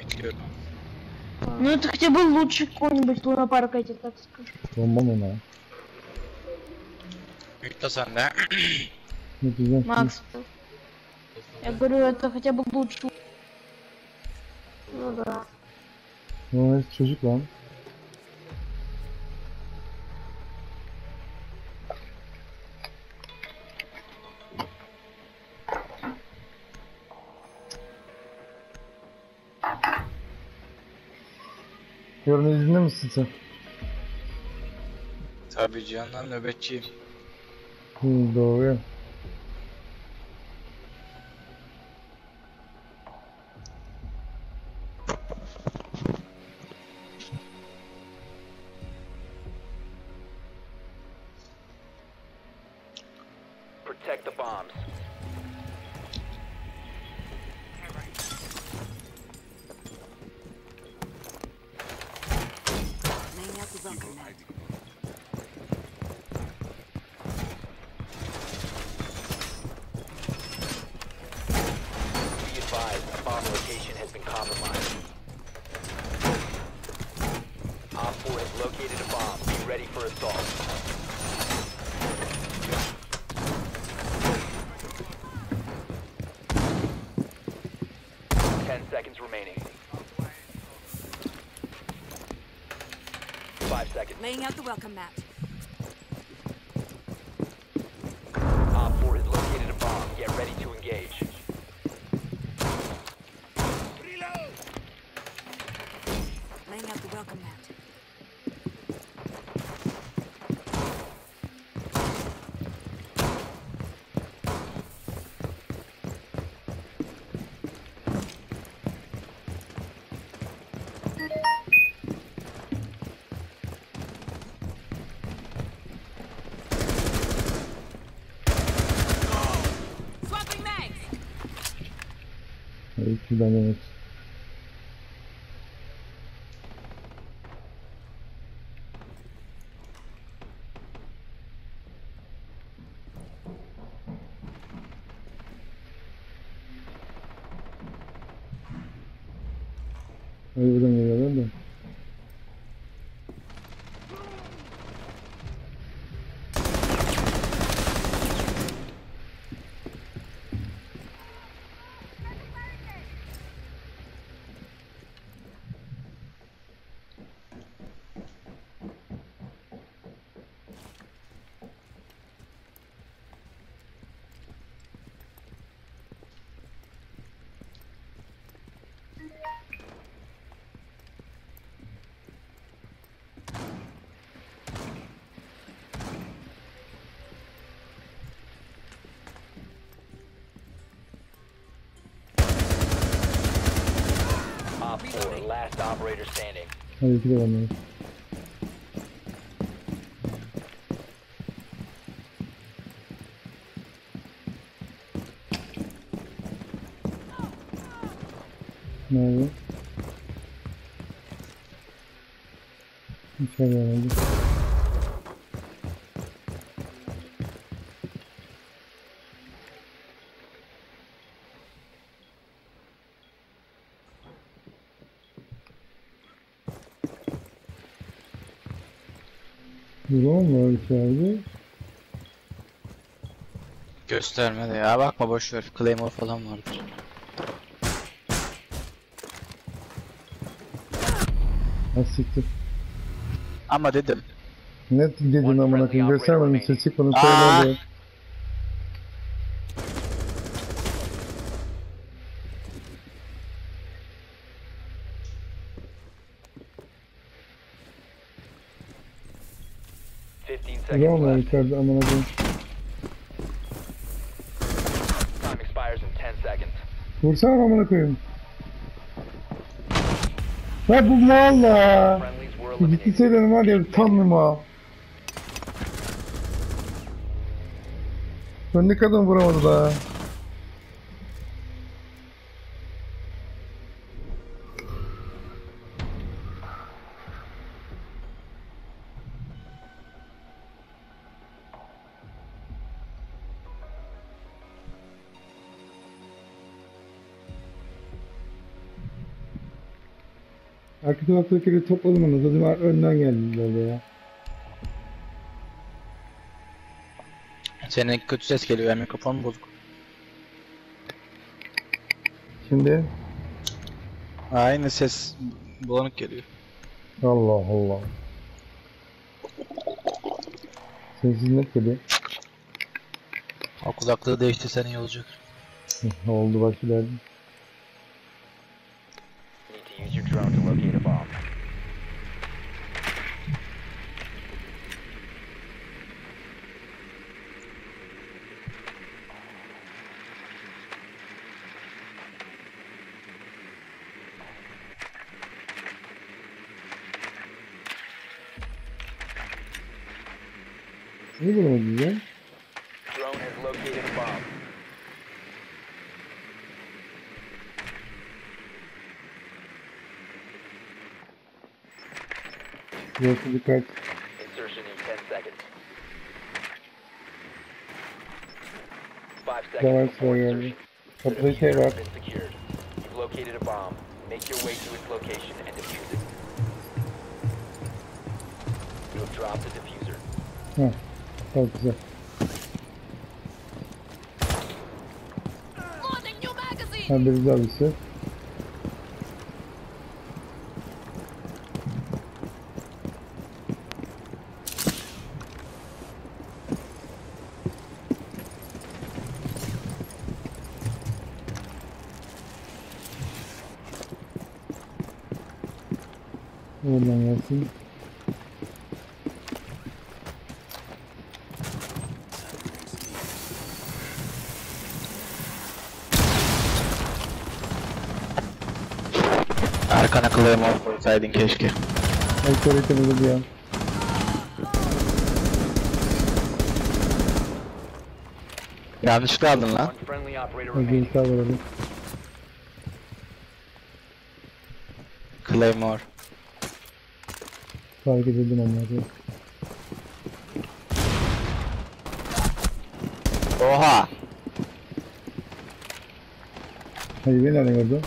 Bekliyorum. Ну это хотя бы лучше какой-нибудь лунопарк этих, так скажем. Bombam ona. Yükle sen de. Ne diyeceğim ki? Макс, я говорю, это хотя бы лучше. Ну да. O çocuk lan. Yarın izinde misin sen? Tabii canım, nöbetçiyim. Doğru ya. Protect the bombs. Laying out the welcome mat. Be advised, a bomb location has been compromised. Op 4 has located a bomb. Be ready for assault. 10 seconds remaining. 5 seconds. Laying out the welcome mat. Op 4 has located a bomb. Get ready to engage. Laying out the welcome mat. Swapping mags. İyi ki ben demek. Buradan geliyorlar da. Op 4, last operator standing. Hadi iki de benden. Nerede? İçeride herhalde. Drone var içeride. Göstermedi ya, bakma boşver. Claymore falan vardır. Ha siktir. Ama dedim. Net dedin amına koyayım. Göstermedim ses çıkmadı. Aa! Söyle. Seconds Drone var left. içeride amına koyayım. Time expires in 10 seconds. Vursana amına koyayım. Ya bu mal la. Friendlies were Ciddi eliminated. söylüyorum var ya tam bir mal. Ben ne kadar vuramadı daha. Arka taraftakileri topladım onu. Zaten önden geldiler de ya. Senin kötü ses geliyor ya, mikrofon bozuk. Şimdi Aynı ses bulanık geliyor. Allah Allah. Sessizlik geliyor. O kulaklığı değiştirsen iyi olacak. Oldu bak ileride. Need to use your drone to locate a bomb. Ne bulamadı ya? Drone has located a bomb. Burası dikkat. Insertion in 10 seconds. 5 seconds Daha before sonra insertion. geldi. The Kapıda diffuser şey var. has been secured. You've located a bomb. Make your way to its location and defuse it. You have dropped the diffuser. Heh. Çok güzel. Loading new magazine. Ha bir abisi. Oradan gelsin. Arkana Claymore koysaydın keşke. Alkol temizledi ya. Yanlışlıkla aldın lan. One friendly operator Hadi remaining. sağ verelim. Claymore. Fark edildim onları. Oha! Hadi beni nereden gördün?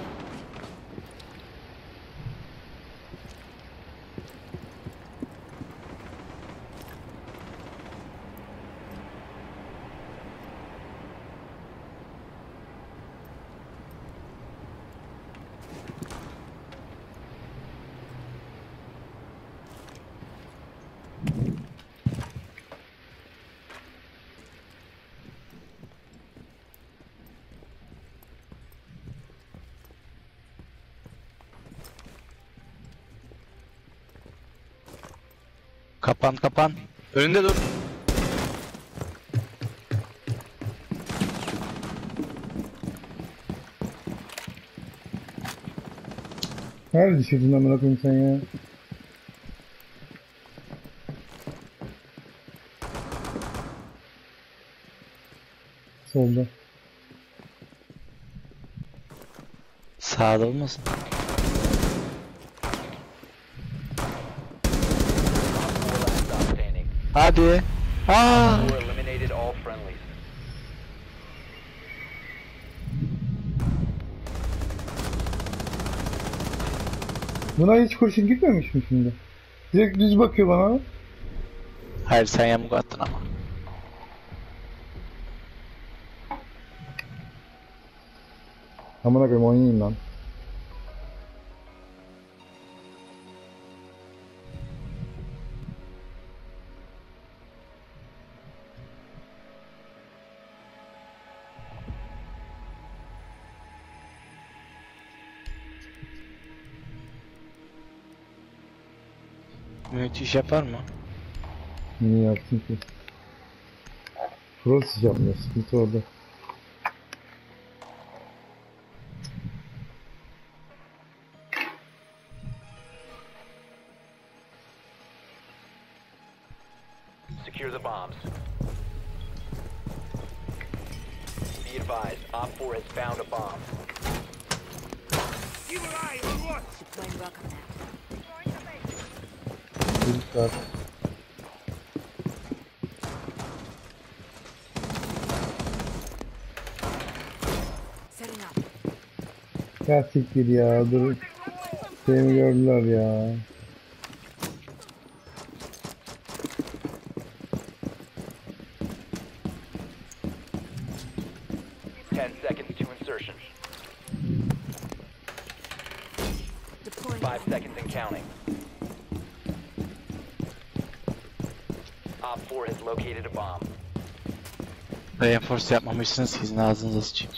Kapan kapan. Önünde dur. Nerede düşürdün amına koyayım sen ya? Solda. Sağda olmasın. Last stop standing. Hadi. Aa! You eliminated all friendlies. Buna hiç kurşun gitmemiş mi şimdi? Direkt düz bakıyor bana. Hayır sen yamuk attın ama. Amına koyayım oynayayım lan. Müthiş yapar mı? Niye yaptın ki? Cross yapmıyor, sıkıntı orada. Secure the bombs. Be advised, Op 4 has found a bomb. Deploying welcome mat. Bir saat. Setting up. Ya siktir ya, dur. Şeyimi gördüler ya. Ten seconds to insertion. Deploying. 5 seconds and counting. Op 4 has located a bomb. Reinforce yapmamışsınız, sizin ağzınıza sıçayım.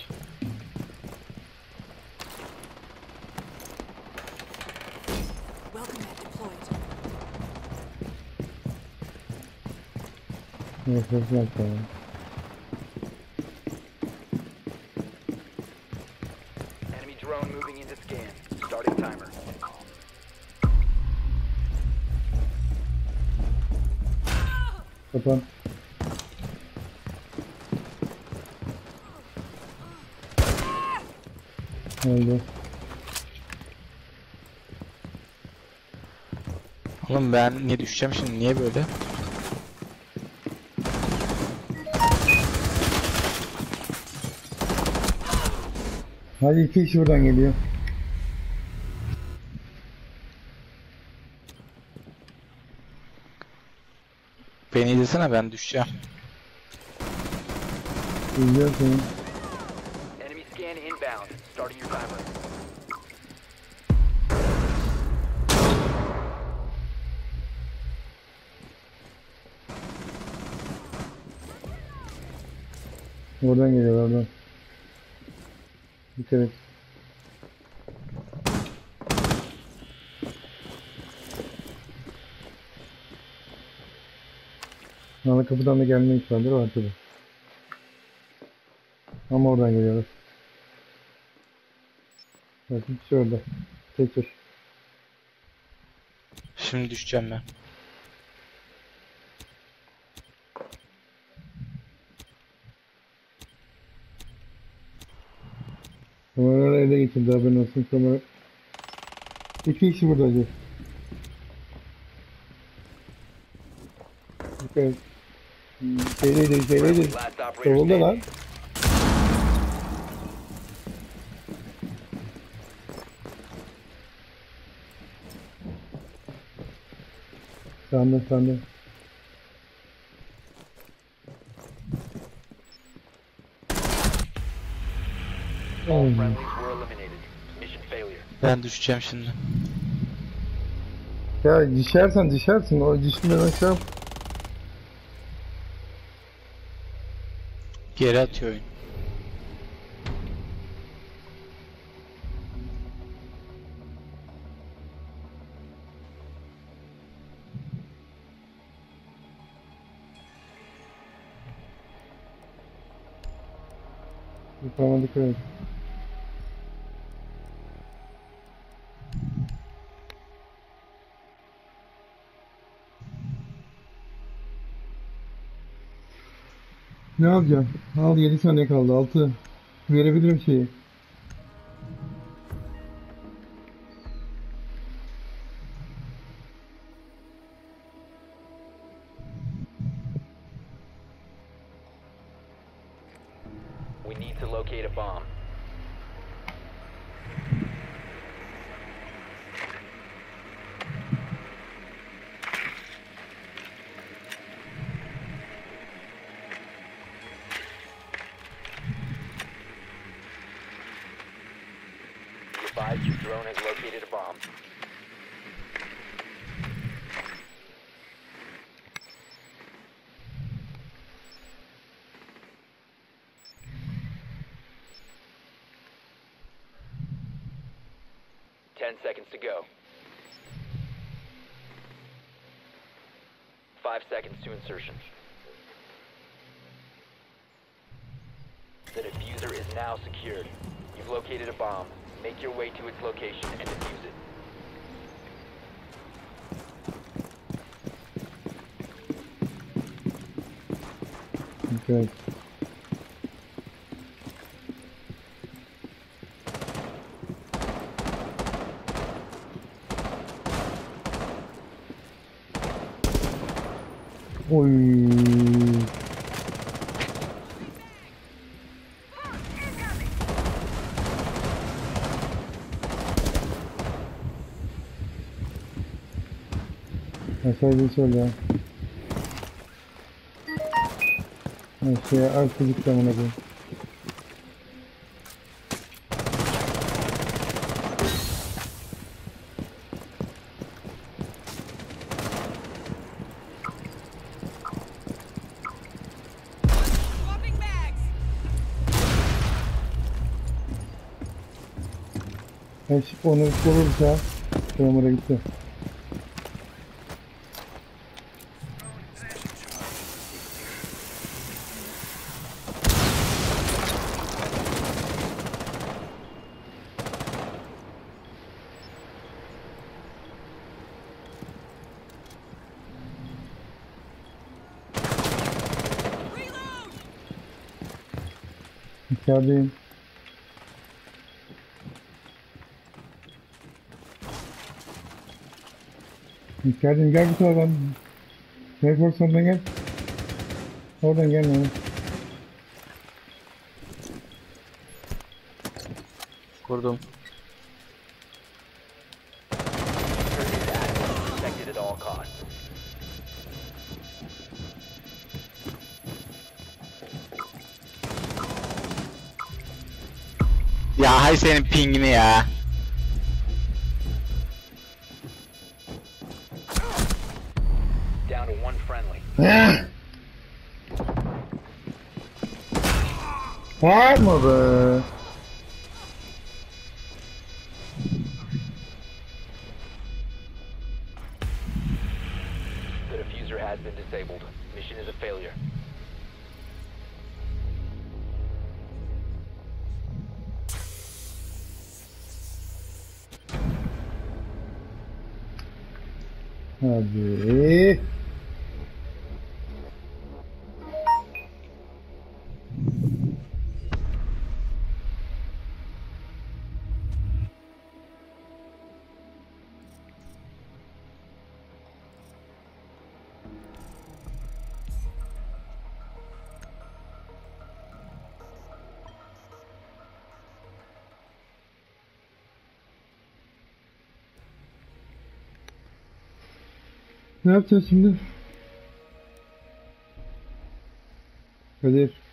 Welcome mat deployed. Nefes yapalım. Enemy drone moving into scan. Starting timer. Kapan. Öldü. Oğlum ben niye düşeceğim şimdi, niye böyle? Hadi iki kişi buradan geliyor. Beni izlesene, ben düşeceğim. İzliyor seni. Enemy scan inbound. Starting your timer. Oradan geliyor oradan. Dikkat et. Ana kapıdan da gelme ihtimalleri var tabi. Ama oradan geliyorlar. Bakın kişi orada. Tek dur. Şimdi düşeceğim ben. Kameraları ele getirdi, haberin olsun. Kamera. İki kişi burada acı. Dikkat et. Şeydeydi, şeydeydi. Last operator Solunda lan. standing. Sağında, sağında. All friendlies were eliminated. Mission failure. Ben düşeceğim şimdi. Ya düşersin. O düşmeden şey yap. Geri atıyor oyun. Yukarıma dikkat et. Ne yapacağım? Al 7 saniye kaldı. 6. Verebilirim şeyi. We need to locate a bomb. Be advised your drone has located a bomb. Ten seconds to go. 5 seconds to insertion. The diffuser is now secured. You've located a bomb. Make your way to its location and defuse it. Dikkat et. Oy. Aşağıda söyle ya. Aşağıya artık gitti amına koyayım. Swapping bags. Onu korursa Kramer'a gitti. Reload. İçerideyim. İçerideyim, gel bu tarafadan. Network oradan gel. Oradan gel lan. Vurdum. Protected at all costs. Ya hay senin pingini ya. Down to one friendly. Yapma be. The diffuser has been disabled. Mission is a failure. Hadi. Ne yapacağız şimdi? Kadir.